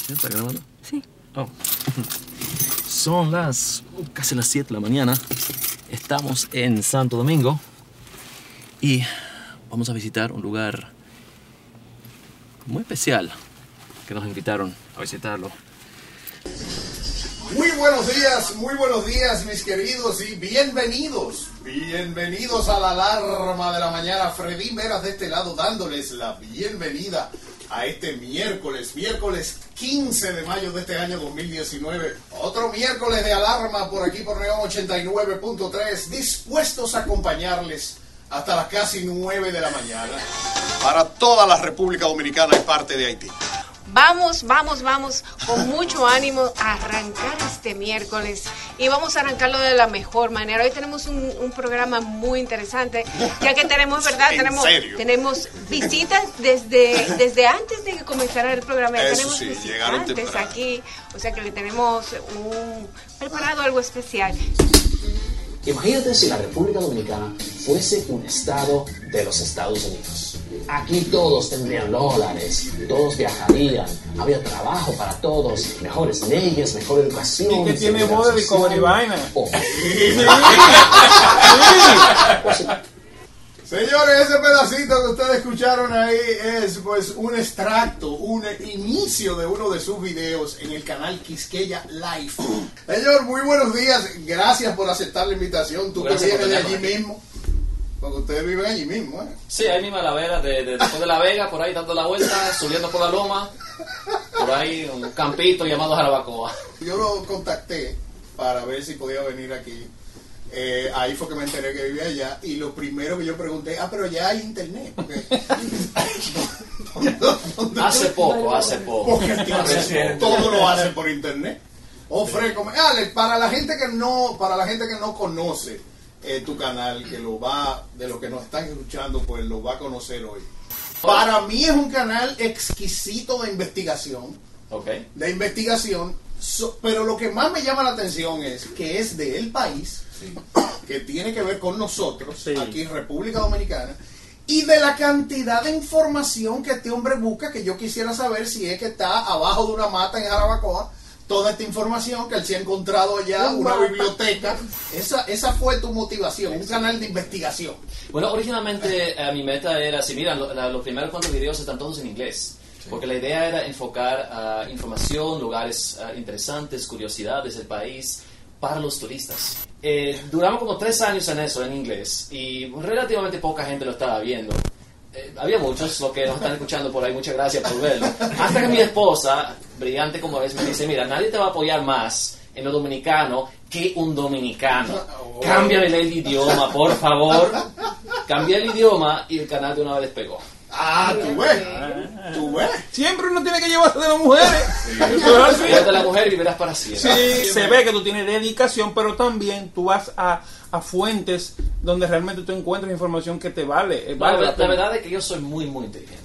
¿Sí? ¿Está grabando? Sí. Oh. Son casi las 7 de la mañana. Estamos en Santo Domingo y vamos a visitar un lugar muy especial que nos invitaron a visitarlo. Muy buenos días mis queridos y bienvenidos a la alarma de la mañana. Freddy Meras de este lado dándoles la bienvenida a este miércoles 15 de mayo de este año 2019. Otro miércoles de alarma por aquí por Neón 89.3, dispuestos a acompañarles hasta las casi 9 de la mañana para toda la República Dominicana y parte de Haití. Vamos con mucho ánimo a arrancar este miércoles y vamos a arrancarlo de la mejor manera. Hoy tenemos un programa muy interesante, ya que tenemos, ¿verdad? Tenemos visitas desde antes de que comenzara el programa. Eso tenemos sí, visitantes aquí, o sea que le tenemos preparado algo especial. Imagínate si la República Dominicana fuese un estado de los Estados Unidos. Aquí todos tendrían dólares, todos viajarían, había trabajo para todos, mejores leyes, mejor educación. Y que tiene voz de Discovery vaina. Señores, ese pedacito que ustedes escucharon ahí es pues un extracto, un inicio de uno de sus videos en el canal Quisqueya Live. Señor, muy buenos días, gracias por aceptar la invitación. Tú que vienes de allí mismo, porque ustedes viven allí mismo, ¿eh? Sí, ahí mismo a la vera, después de La Vega, por ahí dando la vuelta, subiendo por la loma, por ahí un campito llamado Jarabacoa. Yo lo contacté para ver si podía venir aquí. Ahí fue que me enteré que vivía allá y lo primero que yo pregunté, pero ya hay internet. Hace poco. Porque todo lo hacen por internet. Ofrezco, Alex, para la gente que no conoce tu canal, que de lo que nos están escuchando, pues lo va a conocer hoy. Para mí es un canal exquisito de investigación. Okay. De investigación, pero lo que más me llama la atención es que es del país. Sí. Que tiene que ver con nosotros, sí, aquí en República Dominicana, y de la cantidad de información que este hombre busca, que yo quisiera saber si es que está abajo de una mata en Jarabacoa, toda esta información que él se ha encontrado allá, una biblioteca. Esa fue tu motivación, un canal de investigación. Bueno, originalmente mi meta era, si miran, los primeros 4 videos están todos en inglés. Porque la idea era enfocar información, lugares interesantes, curiosidades del país para los turistas. Duramos como 3 años en eso, en inglés, y relativamente poca gente lo estaba viendo. Había muchos, los que nos están escuchando por ahí, muchas gracias por verlo. Hasta que mi esposa, brillante como es, me dice, mira, nadie te va a apoyar más en lo dominicano que un dominicano. Cámbiale el idioma, por favor. Cambié el idioma y el canal de una vez despegó. Tú ves. Siempre uno tiene que llevarse de las mujeres. Llévate a la mujer y vivirás para siempre. Sí, se ve que tú tienes dedicación, pero también tú vas a fuentes donde realmente tú encuentras información que te vale. La verdad es que yo soy muy, muy inteligente.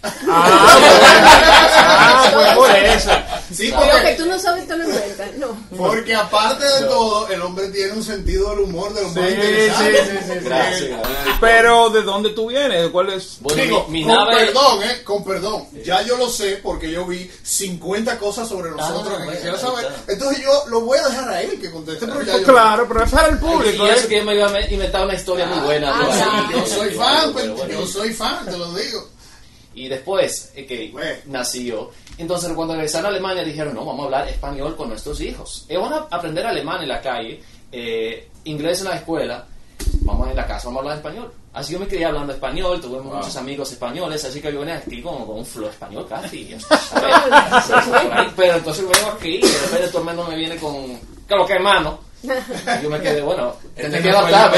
Pues por eso. Sí, Lo que tú no sabes te lo inventas, no. Porque aparte de todo, el hombre tiene un sentido del humor de los más interesantes. Sí. Gracias. Pero ¿de dónde tú vienes? ¿Cuál es? Bueno, Digo, mi con nave... perdón. Ya yo lo sé porque yo vi 50 cosas sobre nosotros que quisiera saber. Claro. Entonces yo lo voy a dejar a él que conteste. Pero ya Claro, pero es para el público. Y eso que yo me iba a inventar una historia muy buena. yo soy fan, te lo digo. Y después que nací yo, entonces cuando regresaron a Alemania dijeron, no, vamos a hablar español con nuestros hijos. Ellos van a aprender alemán en la calle, inglés en la escuela, vamos en la casa, vamos a hablar español. Así yo me crié hablando español, tuvimos muchos amigos españoles, así que yo venía aquí con un flow español casi. Pero entonces vengo aquí y de repente todo el mundo me viene con, claro que hermano. Y yo me quedé, bueno, tendré que adaptarme.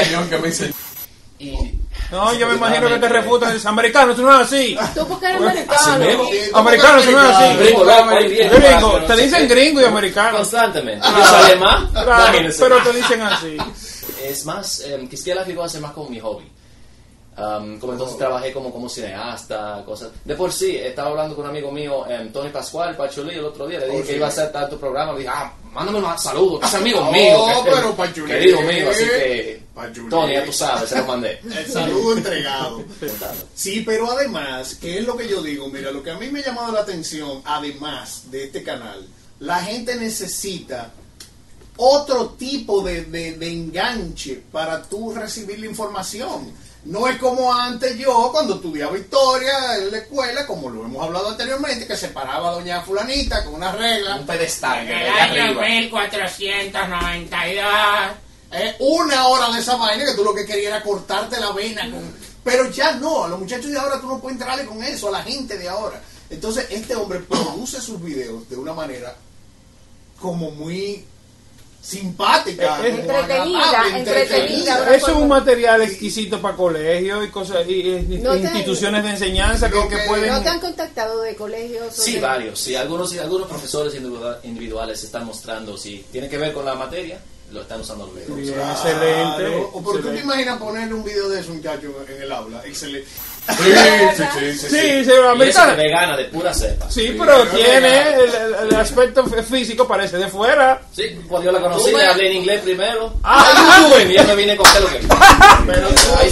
No, yo me imagino que te refutan. Es americano, eso no es así. Tú porque eres americano. Americano, eso no es así. Gringo, te dicen gringo y americano. Constantemente. Yo soy alemán. Claro, pero te dicen así. Es más, Quisqueya Live va a ser más como mi hobby. Como entonces trabajé como cineasta, cosas. De por sí, estaba hablando con un amigo mío, Tony Pascual, Pachulí, el otro día. Le dije que iba a hacer tanto programa. Le dije, mándame un saludo, que es amigo mío. Pero Pachulí, querido mío, así que, Pachulí. Tony, ya tú sabes, se lo mandé. El saludo entregado. Sí, pero además, ¿qué es lo que yo digo? Mira, lo que a mí me ha llamado la atención, además de este canal, la gente necesita otro tipo de enganche para tú recibir la información. No es como antes yo, cuando estudiaba historia en la escuela, como lo hemos hablado anteriormente, que se paraba doña fulanita con una regla. Un pedestal. En el año 1492. Una hora de esa vaina que tú lo que querías era cortarte la vena. Pero ya no, a los muchachos de ahora tú no puedes entrarle con eso, a la gente de ahora. Entonces este hombre produce sus videos de una manera como muy simpática, entretenida. Eso es un material exquisito para colegios y cosas y instituciones de enseñanza que pueden. ¿No te han contactado de colegios? Sí, varios. Sí, algunos profesores individuales están mostrando, si tiene que ver con la materia, lo están usando los videos. Bien, excelente. ¿O por qué te imaginas ponerle un video de ese muchacho en el aula? Excelente. Sí, se va a Y eso es vegana, de pura cepa. Sí, pero tiene el aspecto físico, parece de fuera. Sí, cuando yo la conocí, le hablé en inglés primero. Y ya me vine con lo que. Pero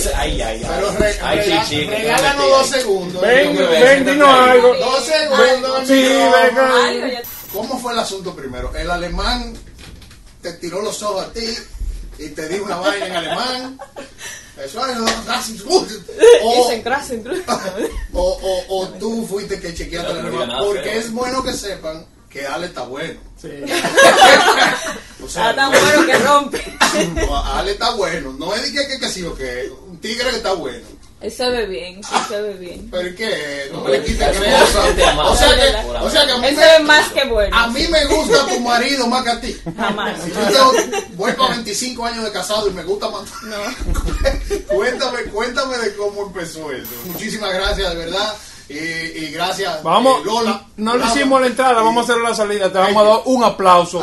regálanos 2 segundos. Ven, dinos algo. 2 segundos. Sí, venga. ¿Cómo fue el asunto primero? El alemán te tiró los ojos a ti y te dijo una vaina en alemán. Eso es o tú fuiste que chequeaste el alemán. Porque es bueno que sepan que Ale está bueno. Sí. O sea, está tan bueno que rompe. Ale está bueno. No es de que sí o que un tigre que está bueno. Él se ve bien, sí se ve bien. ¿Pero qué? No me le quites cosas. O sea que a mí él se ve más que bueno. A mí me gusta tu marido más que a ti. Jamás. Si yo voy para 25 años de casado y me gusta más. No. Cuéntame de cómo empezó eso. Muchísimas gracias, de verdad. Y gracias, Vamos, Lola. no le hicimos la entrada, vamos a hacer la salida. Te vamos a dar un aplauso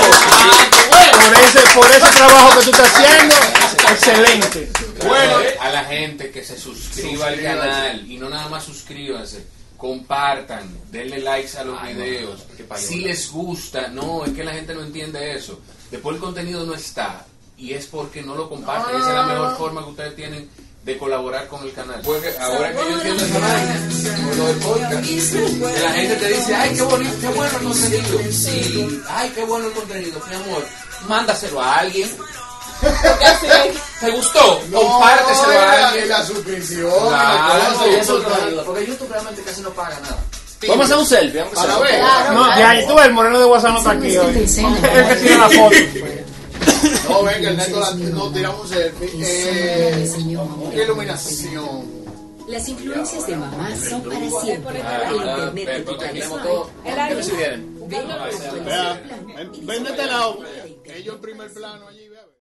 por ese trabajo que tú estás haciendo. Excelente. Bueno, a la gente que se suscriba al canal y no nada más suscríbanse, compartan, denle likes a los videos. Si les gusta, no, es que la gente no entiende eso. Después el contenido no está y es porque no lo comparten. Esa es la mejor forma que ustedes tienen de colaborar con el canal. Porque ahora que yo entiendo esta vaina, con lo del podcast, que la gente te dice, ay, qué bonito, qué bueno el contenido. Sí, ay, qué bueno el contenido, mi amor. Mándaselo a alguien. ¿Te gustó? Compárteselo a alguien. La suscripción. Porque YouTube realmente casi no paga nada. Vamos a hacer un selfie. Para ver. No, de ahí tú, el moreno de WhatsApp no está aquí hoy. El que tiene la foto. No, venga, el neto nos tiramos un selfie. ¿Qué iluminación? Las influencias de mamá son para siempre. El internet de tu país. Ven de este lado. Ellos en primer plano allí.